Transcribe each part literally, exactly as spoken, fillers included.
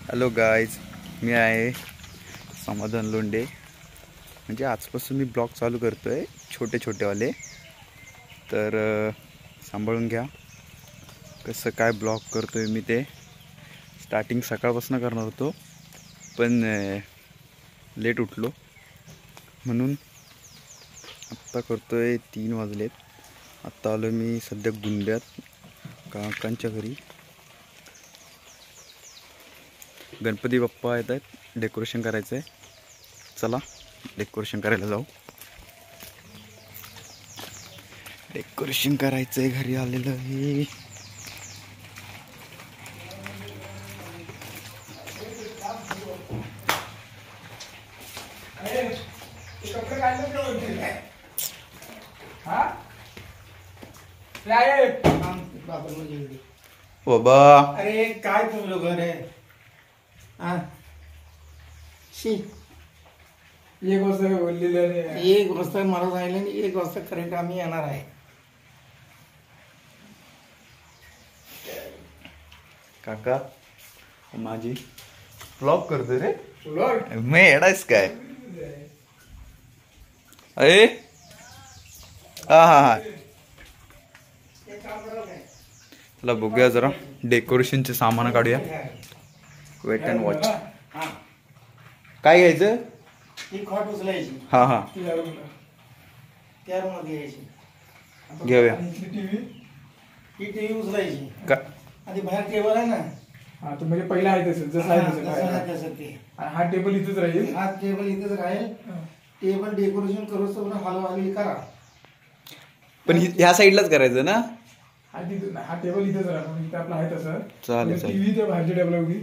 Hello guys, मी आहे समाधान लोंढे. म्हणजे आजपासून मी ब्लॉग चालू करतो आहे, छोटे छोटेवाले. तर सांभाळून घ्या कसं काय ब्लॉग करतो आहे मी. ते स्टार्टिंग सकाळपासून करणार होतो, पण लेट उठलो म्हणून आत्ता करतो आहे. तीन वाजलेत. आत्ता आलो मी सध्या गुंड्यात काकांच्या घरी. गणपती बाप्पा येत आहेत, डेकोरेशन करायचं आहे. चला डेकोरेशन करायला जाऊ. डेकोरेशन करायचं आहे, घरी आलेलं आहे. बाबा अरे काय तुम्ही लोक रे. शी एक वाजता बोललेलं रे. एक वाजता मला सांगितलं आणि एक वाजता करेक्ट आम्ही येणार आहे. काका माझी ब्लॉग करतो रे. ब्लॉग मी येडायस काय? अरे हा हा हा चला बघूया जरा डेकोरेशनचे सामान काढूया. Wait and watch. काय घ्यायचं? ही खॉट उचलायची. हा हा त्या रूम मध्ये यायची. घेऊया. ही टीव्ही उचलायची. का आणि बाहेर टेबल आहे ना. हा तो म्हणजे पहिला आहे तसं जसं आहे तसं तसं ते. आणि हा टेबल इथेच राहील. हा टेबल इथेच राहील. टेबल डेकोरेशन करूच तर हलवाली करा. पण ह्या साईडलाच करायचं ना? हा तिथं हा टेबल इथेच राहणार. इथे आपला आहे तसं. चालेल चालेल. टीव्ही त्या बाहेरच्या टेबल उभी.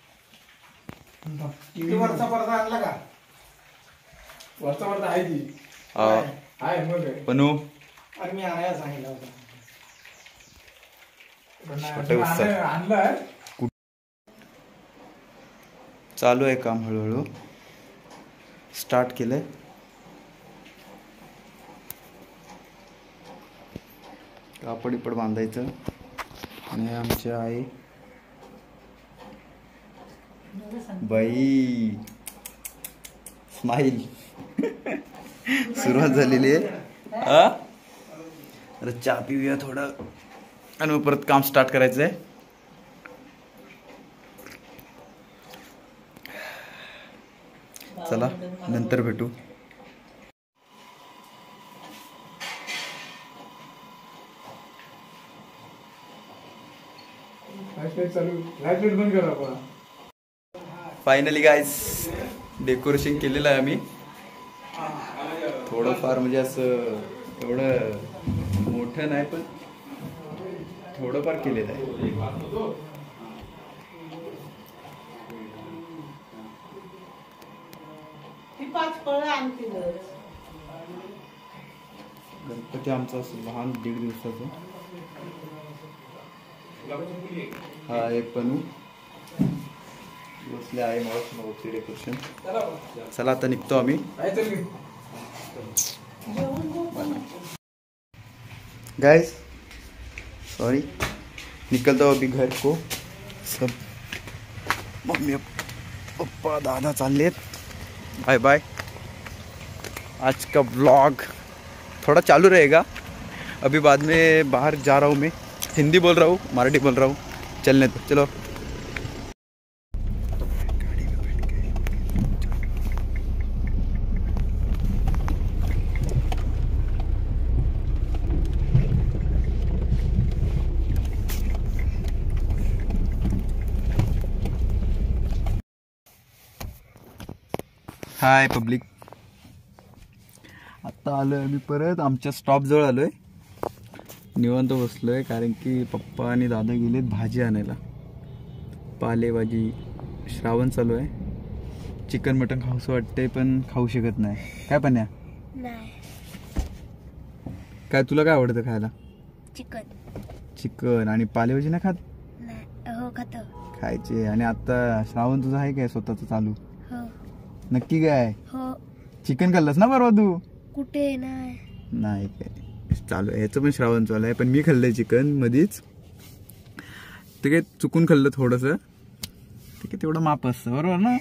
टीव्ही वरचा पडदा आणला का? वरचा वरचा आहे ती आहे मग आहे. पनू अरे मी आणायला सांगितलं होतं. आणलाय. चालू आहे काम, हळूहळू स्टार्ट केलंय. कापड इपड बांधायचं. आणि आमच्या आई बाई स्माईल सुरुवात झालेली आहे. हा अरे चहा पिऊया थोडं आणि मग परत काम स्टार्ट करायचं आहे. चला नंतर भेटू. लाईट बंद करा आपण. फायनली गाईज डेकोरेशन केलेलं आहे आम्ही. थोडंफार म्हणजे असं एवढं मोठं नाही, पण थोडंफार केलेलं आहे. गणपती आमचा असं लहान दीड दिवसाचं. हा एक पनू बसले आहे मला डेकोरेशन. चला आता निघतो आम्ही. गाइस सॉरी निकलता हूँ अभी घर को. सब मम्मी पप्पा दादा चालेत. Bye bye. आज का ब्लॉग थोड़ा चालू रहेगा. अभी बाद में बाहर जा रहा हूँ मैं. हिंदी बोल रहा हूँ, मराठी बोल रहा हूँ. चलने दो. चलो हाय पब्लिक. आत्ता आलो आहे मी परत आमच्या स्टॉप जवळ आलो आहे. निवांत बसलो आहे कारण की पप्पा आणि दादा गेलेत भाजी आणायला. पालेभाजी. श्रावण चालू आहे. चिकन मटन खाऊसं वाटतंय पण खाऊ शकत नाही. काय पण काय तुला काय आवडतं खायला? चिकन. चिकन आणि पालेभाजी नाही खात? हो खातो. खायचे. आणि आता श्रावण तुझं आहे काय स्वतःच चालू? हो. नक्की काय? हो. चिकन खाल्लंस ना परवा तू? कुठे नाही. नाही काय चालू आहे. ह्याचं पण श्रावण चालू आहे. पण मी खाल्लंय चिकन मधीच. ते काय चुकून खाल्लं थोडंसं. ते काय तेवढं माप असतं बरोबर ना.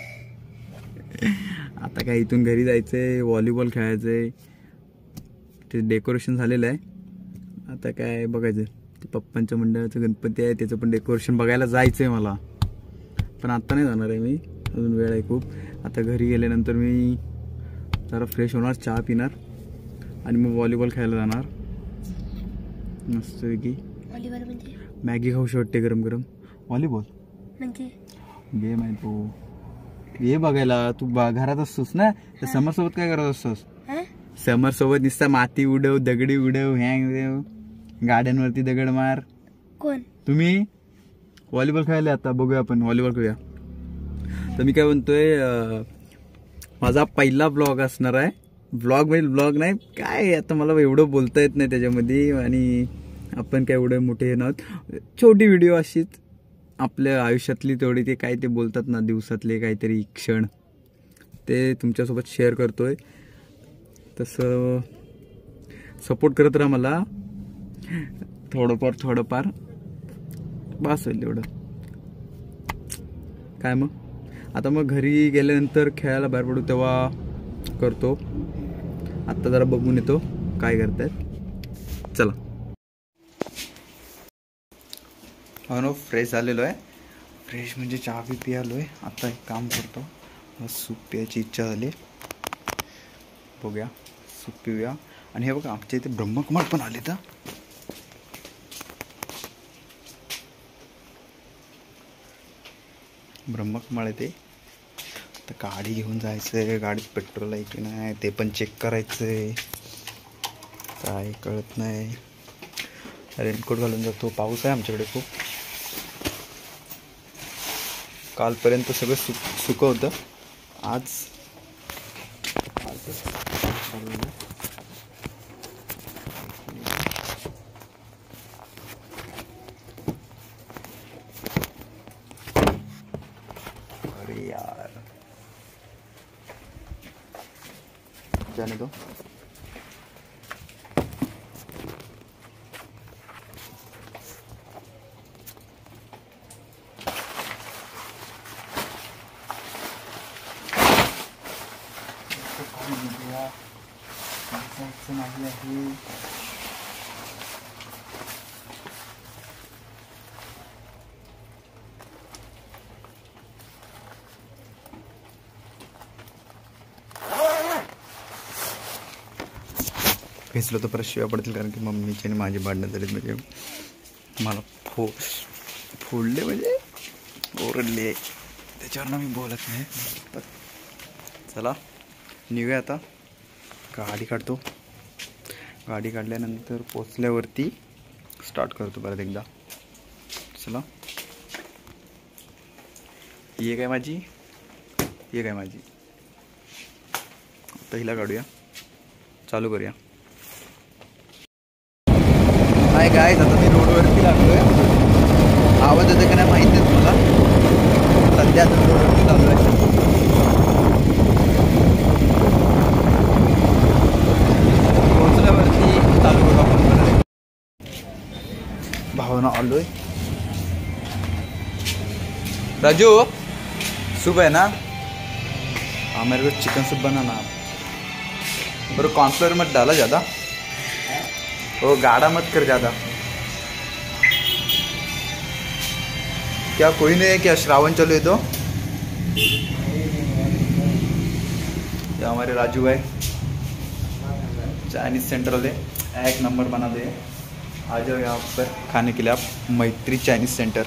आता काय इथून घरी जायचंय, व्हॉलीबॉल खेळायचंय, ते डेकोरेशन झालेलं आहे. आता काय बघायचं, ते पप्पांच्या मंडळाचं गणपती आहे त्याचं पण डेकोरेशन बघायला जायचंय मला, पण आता नाही जाणार आहे मी, अजून वेळ आहे खूप. आता घरी गेल्यानंतर मी जरा फ्रेश होणार, चहा पिणार आणि मग व्हॉलीबॉल खेळायला जाणार मस्तपैकी. व्हॉलीबॉल म्हणजे मॅगी खाऊशी वाटते गरम गरम. व्हॉलीबॉल म्हणजे गेम आहे तो, ये बघायला. तू बा घरात असतोस ना, तर समर सोबत काय करत असतोस? समर सोबत नुसता माती उडव, दगडी उडव, हँग उडव, गाड्यांवरती दगड मार. कोण? तुम्ही. व्हॉलीबॉल खेळायला आता बघूया आपण, व्हॉलीबॉल खेळूया. तर मी काय म्हणतोय, माझा पहिला ब्लॉग असणार आहे. ब्लॉग म्हणजे ब्लॉग नाही काय, आता मला एवढं बोलता येत नाही त्याच्यामध्ये, आणि आपण काय एवढे मोठे नव्हत. छोटी व्हिडिओ अशीच आपल्या आयुष्यातली तेवढी, ते काय ते बोलतात ना दिवसातले काहीतरी क्षण, ते तुमच्यासोबत शेअर करतोय. तसं सपोर्ट करत राहा मला, थोडंफार थोडंफार बस होईल एवढं. काय मग आता मग घरी गेल्यानंतर खेळायला बाहेर पडू तेव्हा करतो. आत्ता जरा बघून येतो काय करतायत. चला. हो ना, फ्रेश झालेलो आहे. फ्रेश म्हणजे चहा बी पियालो आहे. आता एक काम करतो, सूप प्यायची इच्छा झाली, बघूया सूप पिऊया. आणि हे बघा आमच्या इथे ब्रह्मकमळ पण आले. तर ब्रह्मकमळ आहे ते. तर गाडी घेऊन जायचं आहे, गाडीत पेट्रोल आहे की नाही ते पण चेक करायचं आहे, काय कळत नाही. रेनकोट घालून जातो, पाऊस आहे आमच्याकडे खूप. कालपर्यंत सगळं सुक सुकं होतं, आज अरे यार जाने दो. नाही आहे. भिजलो तर परत शिव्या पडतील, कारण की मम्मीची आणि माझी भांडणं झालीत. म्हणजे मला फो फोडले म्हणजे ओरडले, त्याच्यावर मी बोलत नाही. चला निघूया आता. गाडी काढतो, गाडी काढल्यानंतर पोचल्यावरती स्टार्ट करतो परत एकदा. चला. ये काय माझी, ये काय माझी. आता हिला काढूया, चालू करूया. हाय गाईज, आता मी रोडवरती लागलोय. आवाज येतो का नाही माहिती आहे तुम्हाला. सध्या आता रोडवरती चालू आहे. पोहोचल्यावरती चालू करू आपण. भावना आलोय. राजू सूप है ना? हाँ मेरे को चिकन सूप बनाना. बरो कॉर्नफ्लोर मत डाला ज़्यादा, वो गाढ़ा मत कर ज़्यादा. क्या कोई नहीं है क्या? श्रावण चालू है तो ये हमारे राजू भाई चाइनीज सेंटर वाले एक नंबर बना दे. आ जाओ यहाँ पर खाने के लिए आप. मैत्री चाइनीज सेंटर.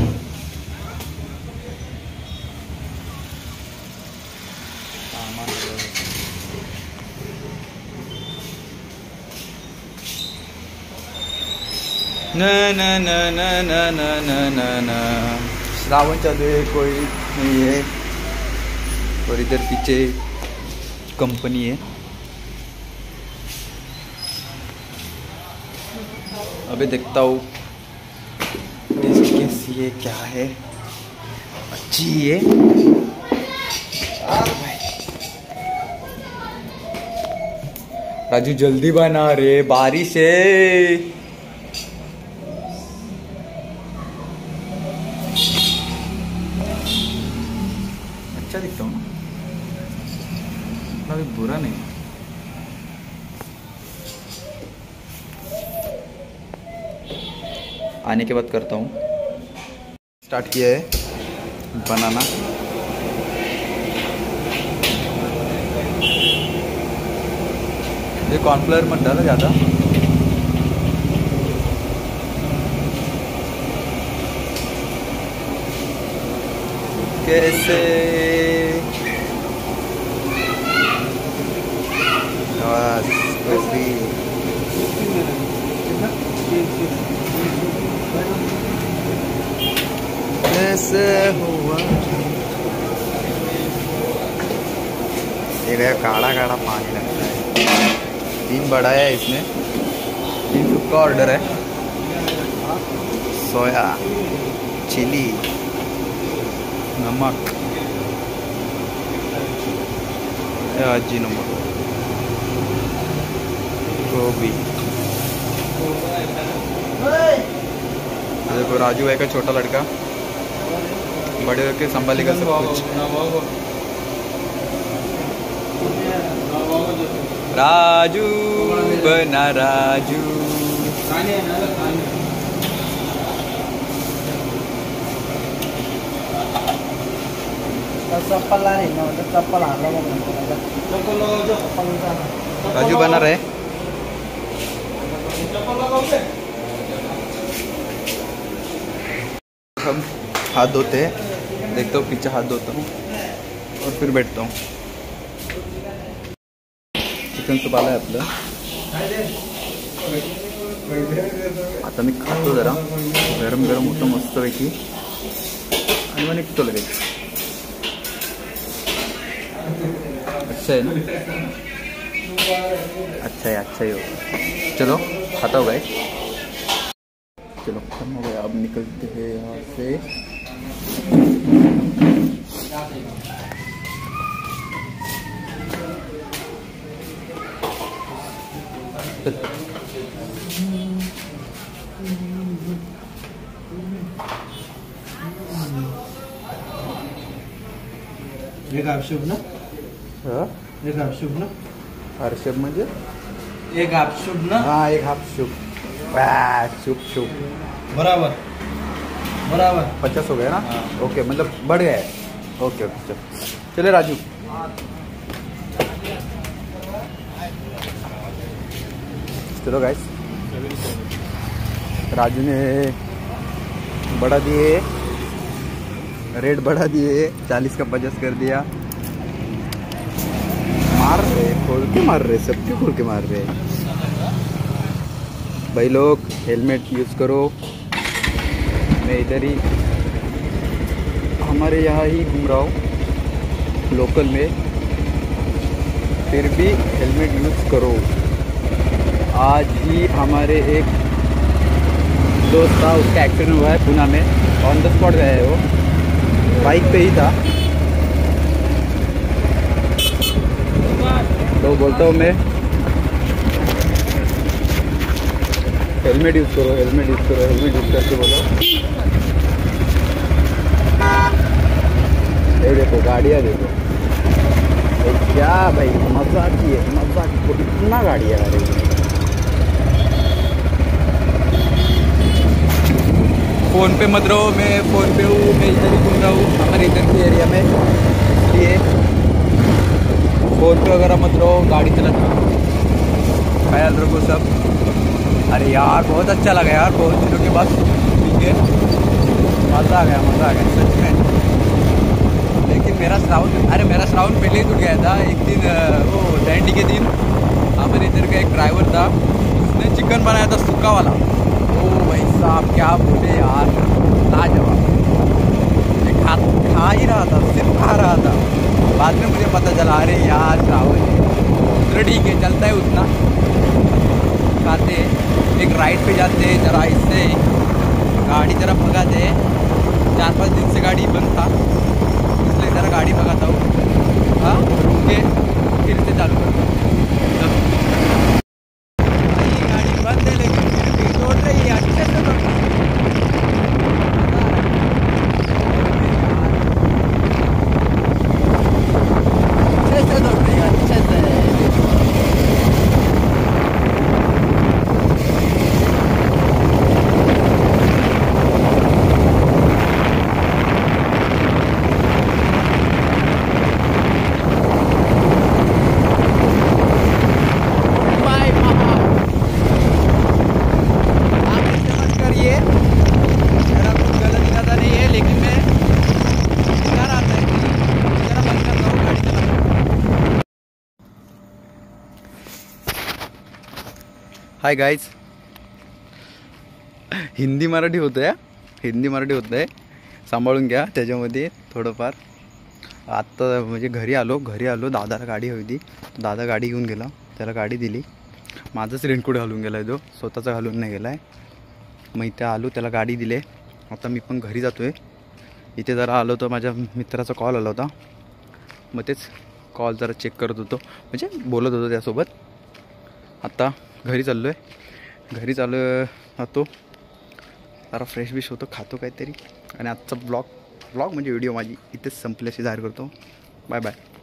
न न न न न न न न न श्रावण चालू है, कोई नहीं है. और इधर पीछे कंपनी है. अभी देखता हूँ कैसी है, क्या है. अच्छी है. राजू जल्दी बना रे, बारिश है. अच्छा दिखता हूँ ना, अभी बुरा नहीं। आने के बाद करता हूँ। स्टार्ट किया है बनाना। ये कॉर्नफ्लावर मत डालो ज़्यादा। कैसे बस कैसे कैसे हुआ। ये काला काला पानी लगता है। तीन बड़ा है इसमें, तीन सूप का ऑर्डर है। सोया, चिली, नमक, अजीनोमोटो, गोभी। देखो राजू है का छोटा लड़का, बड़े होके संभालेगा सब कुछ। राजू बना राजू। चप्पल ला रही ना, चप्पल आ रहा राजू बना रहे। हम हाथ धोते हैं, देखता हूँ पीछे हाथ धोता हूँ और फिर बैठता हूँ। चिकन सूप आलं आहे आपलं। आता मी खातो जरा, गरम गरम होतं मस्तपैकी आणि मग निघतो लगेच। अच्छा है ना, अच्छा है अच्छा ही हो। चलो खाता हो गए, चलो खत्म हो गया। अब निकलते हैं यहाँ से। एक आपशुभ ना, एक आपशुभ ना, हर्षभ म्हणजे एक आपशुभ ना। हाँ एक हाफ शुभ, शुभ शुभ बराबर बराबर पचास हो गया ना। ओके मतलब बढ़ गया है। ओके ओके चलो चले राजू। चलो गाइस, राजू ने बढ़ा दिए, रेट बढ़ा दिए, चालीस का पचास कर दिया। मार रहे, खोल के मार रहे, सब क्यों खोल के मार रहे भाई लोग। हेलमेट यूज़ करो। मैं इधर ही हमारे यहाँ ही घूम रहा हूँ लोकल में, फिर भी हेलमेट यूज़ करो। आज ही हमारे एक दोस्त था, उसका एक्सीडेंट हुआ है पुणे में, ऑन द स्पॉट गया है वो, बाइक पे ही था। तो बोलता हूँ मैं हेलमेट यूज़ करो, हेलमेट यूज़ करो, हेलमेट यूज़ करके बोलो। ये देखो गाड़ियाँ देखो, ये क्या भाई मजाक ही है, मजाक को इतना गाड़ियाँ आ रही है। फ़ोन पे मत रहो, मैं फ़ोन पे हूँ, मैं इधर ही घूम रहा हूँ हमारे इधर के एरिया में, इसलिए फ़ोन पे वगैरह मत रहो, गाड़ी चलाते रहो, ख्याल रखो सब। अरे यार बहुत अच्छा लगा यार, बहुत दिनों के बाद ठीक है, मज़ा आ गया, मज़ा आ गया सच में। लेकिन मेरा श्रावण, अरे मेरा श्रावण पहले ही टूट गया था। एक दिन वो डैंडी के दिन हमारे इधर का एक ड्राइवर था, उसने चिकन बनाया था सूखा वाला। ओ भाई साहब क्या बोले यार, लाजवाब। मैं खा खा ही रहा था, सिर्फ खा रहा था। बाद में मुझे पता चला अरे यार श्रावण है, ठीक है चलता है उतना। खाते एक राइड पे जाते, जरा इससे गाड़ी जरा भगाते। चार पाँच दिन से गाड़ी बंद था, इसलिए जरा गाड़ी भगाता हूँ। हाँ रुक के फिर से चालू करता हूँ। गाड़ी बंद है लेकिन फिर भी दौड़ रही है, अच्छे से दौड़ रही है। Hi guys. हिंदी मराठी होतं या हिंदी मराठी होतं आहे, सांभाळून घ्या. त्याच्यामध्ये थोडंफार आत्ता म्हणजे घरी आलो घरी आलो दादाला गाडी हवी होती. दादा गाडी घेऊन गेला, त्याला गाडी दिली. माझंच रेनकोट घालून गेला आहे, तो स्वतःचा घालून नाही गेला आहे. मग इथे आलो, त्याला गाडी दिले. आता मी पण घरी जातो आहे. इथे जरा आलो तर माझ्या मित्राचा कॉल आला होता, मग तेच कॉल जरा चेक करत होतो, म्हणजे बोलत होतो त्यासोबत. आता घरी चाललो आहे. घरी चालू जातो, जरा फ्रेश बिश होतो, खातो काहीतरी. आणि आजचा ब्लॉग ब्लॉग म्हणजे व्हिडिओ माझी इथेच संपल्याशी जाहीर करतो. Bye bye.